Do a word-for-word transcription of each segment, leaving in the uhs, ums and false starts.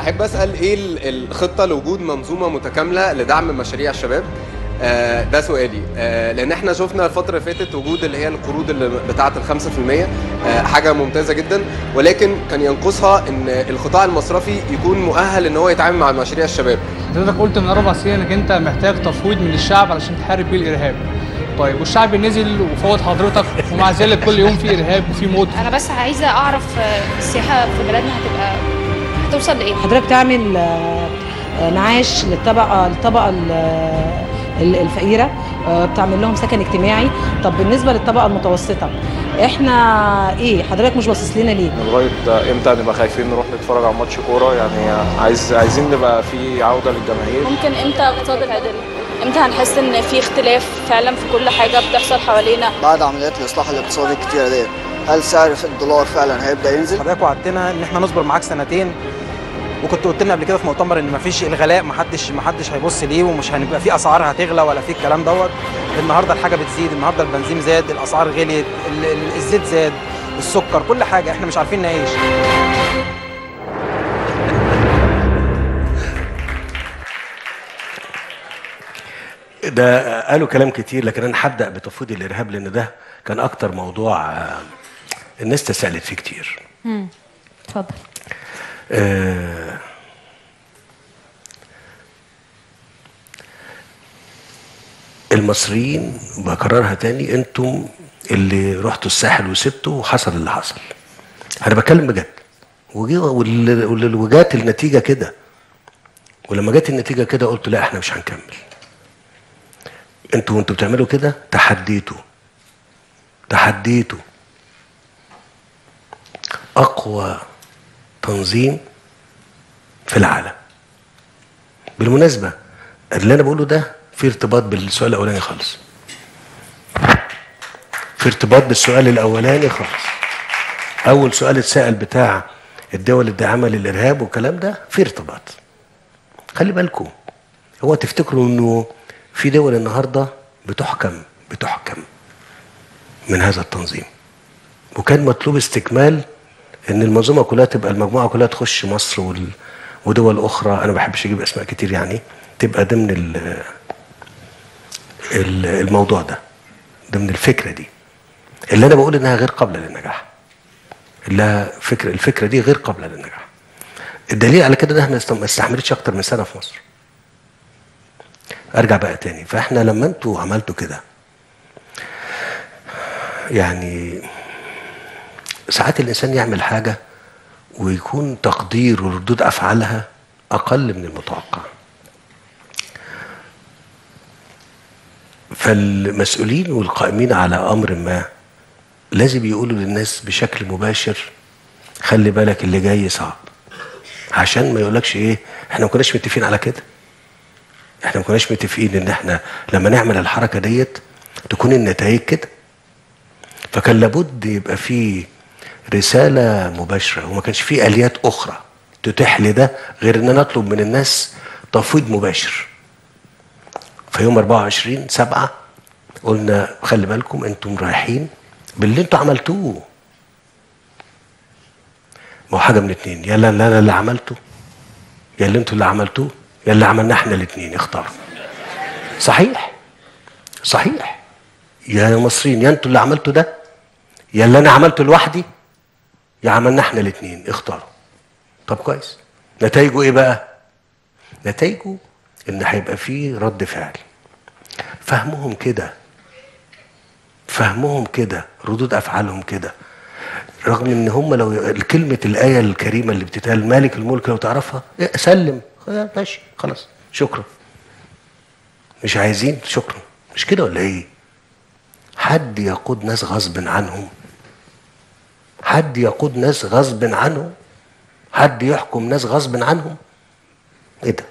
احب اسال ايه الخطه لوجود منظومه متكامله لدعم مشاريع الشباب؟ آه ده سؤالي. آه لان احنا شفنا الفتره اللي فاتت وجود اللي هي القروض اللي بتاعه ال خمسة في المية، آه حاجه ممتازه جدا، ولكن كان ينقصها ان القطاع المصرفي يكون مؤهل ان هو يتعامل مع مشاريع الشباب. حضرتك قلت من اربع سنين انك انت محتاج تفويض من الشعب علشان تحارب بيه الارهاب. طيب والشعب نزل وفوض حضرتك ومع ذلك كل يوم في ارهاب وفي موت. انا بس عايزه اعرف السياحه في بلدنا هتبقى هتوصل لايه؟ حضرتك تعمل نعاش للطبقه الطبقه الفقيره، بتعمل لهم سكن اجتماعي. طب بالنسبه للطبقه المتوسطه احنا ايه؟ حضرتك مش باصص لنا ليه؟ لغايه امتى نبقى خايفين نروح نتفرج على ماتش كوره؟ يعني عايز عايزين نبقى في عوده للجماهير. ممكن امتى اقتصاد العدل؟ امتى هنحس ان في اختلاف فعلا في كل حاجه بتحصل حوالينا؟ بعد عمليات الاصلاح الاقتصادي الكتيره ديت، هل سعر الدولار فعلا هيبدا ينزل؟ حضرتك وعدتنا ان احنا نصبر معاك سنتين، وكنت قلت لنا قبل كده في مؤتمر ان مفيش الغلاء، محدش محدش هيبص ليه، ومش هنبقى في اسعار هتغلى ولا في الكلام دوت. النهارده الحاجه بتزيد، النهارده البنزين زاد، الاسعار غليت، الزيت زاد، السكر، كل حاجه احنا مش عارفين نعيش. ده قالوا كلام كتير، لكن انا هبدا بتفويض الارهاب لان ده كان اكتر موضوع الناس تسالت فيه كتير. امم اتفضل. آه المصريين بكررها تاني، انتم اللي رحتوا الساحل وسبتوا وحصل اللي حصل. انا بتكلم بجد، وجات النتيجه كده، ولما جت النتيجه كده قلت لا احنا مش هنكمل. انتوا وانتوا بتعملوا كده تحديتوا تحديتوا اقوى تنظيم في العالم. بالمناسبه اللي انا بقوله ده في ارتباط بالسؤال الاولاني خالص، في ارتباط بالسؤال الاولاني خالص. اول سؤال اتسال بتاع الدول الداعمه للارهاب والكلام ده في ارتباط. خلي بالكم، هو تفتكروا انه في دول النهارده بتحكم بتحكم من هذا التنظيم، وكان مطلوب استكمال ان المنظومه كلها تبقى المجموعه كلها تخش مصر وال... ودول اخرى، انا ما بحبش اجيب اسماء كتير يعني، تبقى ضمن ال... الموضوع ده، ضمن الفكره دي اللي انا بقول انها غير قابله للنجاح. لا فكره الفكره دي غير قابله للنجاح. الدليل على كده ده احنا ما استحملتش اكتر من سنه في مصر. ارجع بقى تاني، فاحنا لما انتوا عملتوا كده يعني ساعات الانسان يعمل حاجه ويكون تقدير وردود افعالها اقل من المتوقع. فالمسؤولين والقائمين على امر ما لازم يقولوا للناس بشكل مباشر خلي بالك اللي جاي صعب، عشان ما يقولكش ايه احنا ما كناش متفقين على كده، احنا ما كناش متفقين ان احنا لما نعمل الحركه ديت تكون النتائج كده. فكان لابد يبقى في رساله مباشره، وما كانش في اليات اخرى تتيح لده غير ان انا اطلب من الناس تفويض مباشر. في يوم أربعة وعشرين سبعة قلنا خلي بالكم انتم رايحين باللي انتوا عملتوه. ما هو حاجه من اتنين، يا اللي انا اللي عملته يا اللي انتوا اللي عملتوه يا اللي عملنا احنا الاثنين، اختاروا. صحيح صحيح يا مصريين، يا انتوا اللي عملتوا ده يا اللي انا عملته لوحدي يا عملنا احنا الاثنين، اختاروا. طب كويس، نتائجه ايه بقى؟ نتائجه ان هيبقى فيه رد فعل. فهمهم كده فهمهم كده ردود افعالهم كده، رغم ان هم لو كلمه الايه الكريمه اللي بتتقال مالك الملك لو تعرفها سلم ماشي خلاص شكرا، مش عايزين شكرا، مش كده ولا ايه؟ حد يقود ناس غصب عنهم؟ حد يقود ناس غصب عنهم؟ حد يحكم ناس غصب عنهم؟ ايه ده؟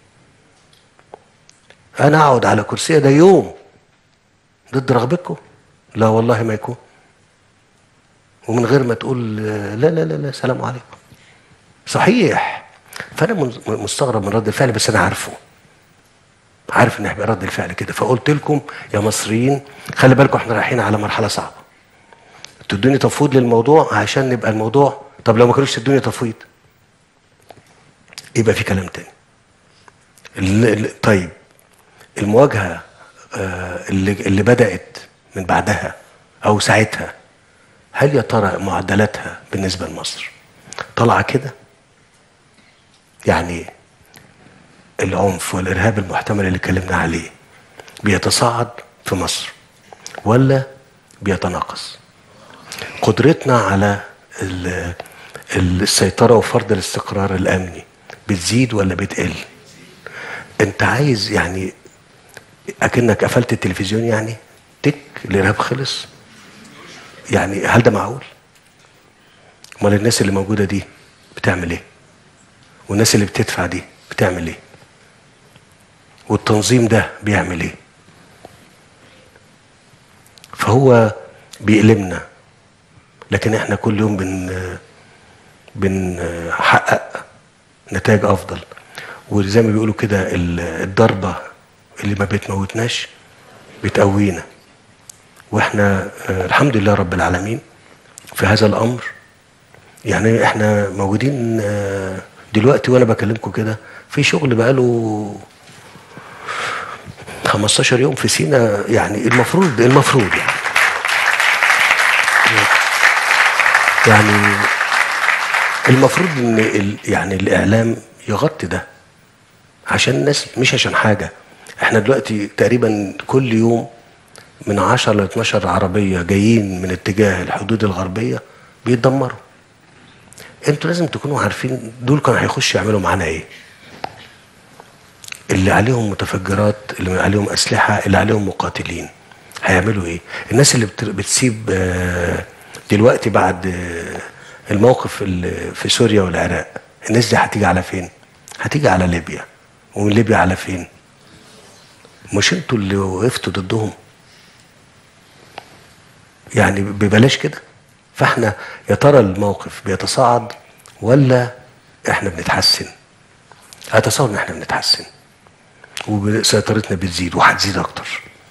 انا اقعد على كرسي ده يوم ضد رغبتكم؟ لا والله ما يكون، ومن غير ما تقول لا لا لا لا سلام عليكم. صحيح. فانا مستغرب من رد الفعل، بس انا عارفه عارف ان هيبقى رد الفعل كده. فقلت لكم يا مصريين خلي بالكم احنا رايحين على مرحله صعبه، تدوني تفويض للموضوع عشان نبقى الموضوع. طب لو ما كانوش تدوني تفويض يبقى في كلام تاني. طيب المواجهه اللي اللي بدات من بعدها او ساعتها، هل يا ترى معدلاتها بالنسبه لمصر طالعه كده؟ يعني العنف والارهاب المحتمل اللي اتكلمنا عليه بيتصاعد في مصر ولا بيتناقص؟ قدرتنا على السيطره وفرض الاستقرار الامني بتزيد ولا بتقل؟ انت عايز يعني اكنك قفلت التلفزيون يعني تك الارهاب خلص؟ يعني هل ده معقول؟ امال الناس اللي موجوده دي بتعمل ايه؟ والناس اللي بتدفع دي بتعمل ايه؟ والتنظيم ده بيعمل ايه؟ فهو بيألمنا، لكن احنا كل يوم بن بنحقق نتائج افضل. وزي ما بيقولوا كده الضربه اللي ما بتموتناش بتقوينا، واحنا الحمد لله رب العالمين في هذا الامر. يعني احنا موجودين دلوقتي وانا بكلمكم كده في شغل بقاله خمستاشر يوم في سينا، يعني المفروض المفروض يعني يعني المفروض ان يعني الاعلام يغطي ده عشان الناس، مش عشان حاجه. احنا دلوقتي تقريبا كل يوم من عشرة ل اتناشر عربيه جايين من اتجاه الحدود الغربيه بيتدمروا. انتوا لازم تكونوا عارفين دول كانوا هيخشوا يعملوا معانا ايه. اللي عليهم متفجرات، اللي عليهم اسلحه، اللي عليهم مقاتلين، هيعملوا ايه؟ الناس اللي بتسيب دلوقتي بعد الموقف في سوريا والعراق، الناس دي هتيجي على فين؟ هتيجي على ليبيا، ومن ليبيا على فين؟ مش انتوا اللي وقفتوا ضدهم؟ يعني ببلاش كده. فاحنا يا ترى الموقف بيتصاعد ولا احنا بنتحسن؟ اتصور ان احنا بنتحسن وسيطرتنا بتزيد وهتزيد اكتر،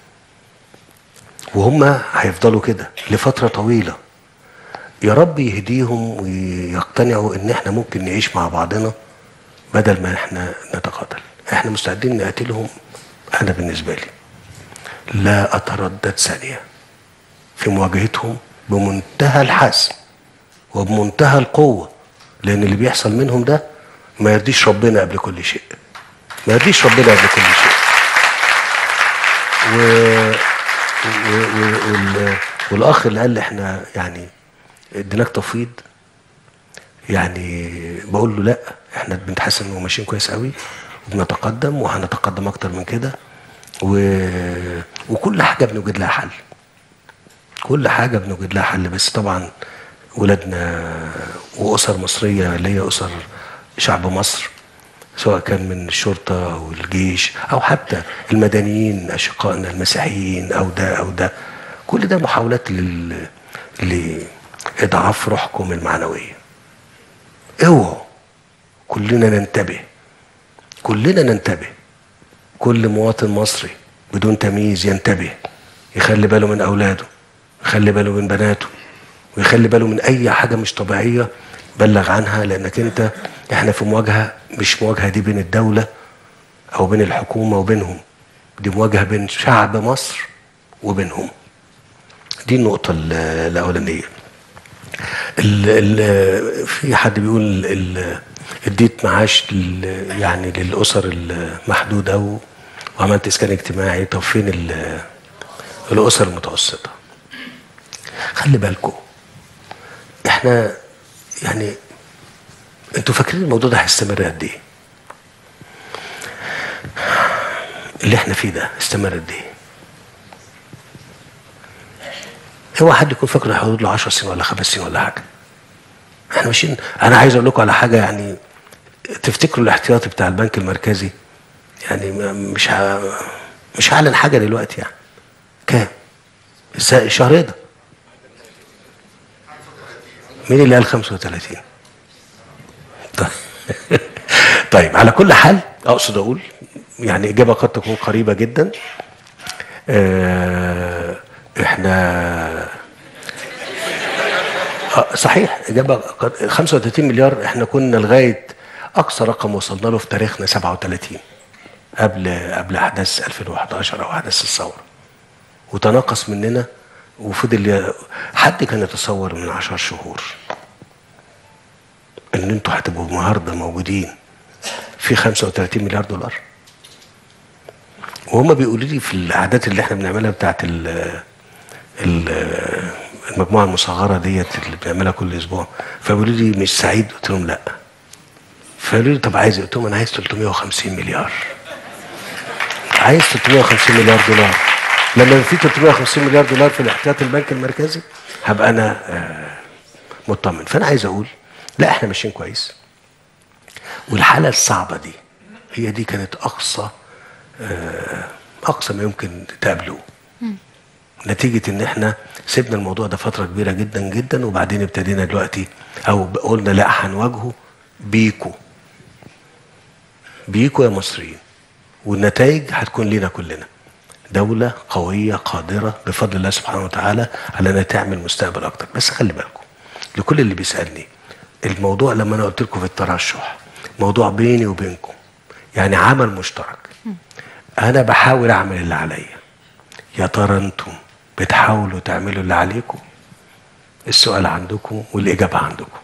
وهم هيفضلوا كده لفتره طويله. يا رب يهديهم ويقتنعوا ان احنا ممكن نعيش مع بعضنا بدل ما احنا نتقاتل. احنا مستعدين نقاتلهم. انا بالنسبه لي لا اتردد ثانيه في مواجهتهم بمنتهى الحسم وبمنتهى القوه، لان اللي بيحصل منهم ده ما يرضيش ربنا قبل كل شيء، ما يرضيش ربنا قبل كل شيء. و... و... و... وال... والاخ اللي قال لي احنا يعني اديناك تفويض، يعني بقول له لا، احنا بنتحسن وماشيين كويس قوي وبنتقدم وهنتقدم اكتر من كده، و... وكل حاجه بنوجد لها حل، كل حاجه بنوجد لها حل. بس طبعا ولادنا واسر مصريه اللي هي اسر شعب مصر، سواء كان من الشرطه او الجيش او حتى المدنيين اشقائنا المسيحيين او ده او ده، كل ده محاولات لل لاضعاف روحكم المعنويه. اوعوا، كلنا ننتبه، كلنا ننتبه. كل مواطن مصري بدون تمييز ينتبه، يخلي باله من اولاده، يخلي باله من بناته، ويخلي باله من اي حاجه مش طبيعيه بلغ عنها. لانك انت احنا في مواجهه، مش مواجهه دي بين الدوله او بين الحكومه وبينهم، دي مواجهه بين شعب مصر وبينهم. دي النقطه الاولانيه. ال ال في حد بيقول ال اديت معاش يعني للاسر المحدوده وعملت اسكان اجتماعي. طب فين الاسر المتوسطه؟ خلي بالكم احنا يعني انتوا فاكرين الموضوع ده هيستمر قد ايه؟ اللي احنا فيه ده استمر قد ايه؟ هو حد يكون فاكر هيقعد له عشر سنين ولا خمس سنين ولا حاجه؟ احنا ماشيين. انا عايز اقول لكم على حاجه، يعني تفتكروا الاحتياطي بتاع البنك المركزي، يعني مش ه... مش هعلن حاجه دلوقتي، يعني كام؟ الشهر ده مين اللي قال خمسة وثلاثين؟ طيب طيب على كل حال اقصد اقول يعني اجابه قد تكون قريبه جدا. اه احنا اه صحيح اجابه خمسة وثلاثين مليار. احنا كنا لغايه اقصى رقم وصلنا له في تاريخنا سبعة وثلاثين قبل قبل احداث ألفين وأحد عشر او احداث الثوره، وتناقص مننا وفضل. حد كان يتصور من عشر شهور ان انتوا هتبقوا النهارده موجودين في خمسة وثلاثين مليار دولار؟ وهم بيقولوا لي في الاعداد اللي احنا بنعملها بتاعت ال المجموعه المصغره ديت اللي بنعملها كل اسبوع، فبيقولوا لي مش سعيد؟ قلت لهم لا. فقالوا لي طب عايز؟ قلت لهم انا عايز ثلاثمائة وخمسين مليار، عايز ثلاثمائة وخمسين مليار دولار. لما في ثلاثمائة وخمسين مليار دولار في الاحتياط البنك المركزي هبقى انا آه مطمن. فانا عايز اقول لا، احنا ماشيين كويس، والحاله الصعبه دي هي دي كانت اقصى آه اقصى ما يمكن تقابلوه، نتيجه ان احنا سيبنا الموضوع ده فتره كبيره جدا جدا، وبعدين ابتدينا دلوقتي او قلنا لا هنواجهه بيكو بيكو يا مصريين، والنتائج هتكون لينا كلنا. دولة قوية قادرة بفضل الله سبحانه وتعالى على انها تعمل مستقبل اكتر. بس خلي بالكم لكل اللي بيسألني، الموضوع لما انا قلت لكم في الترشح موضوع بيني وبينكم، يعني عمل مشترك. انا بحاول اعمل اللي عليا، يا ترى انتم بتحاولوا تعملوا اللي عليكم؟ السؤال عندكم والاجابة عندكم.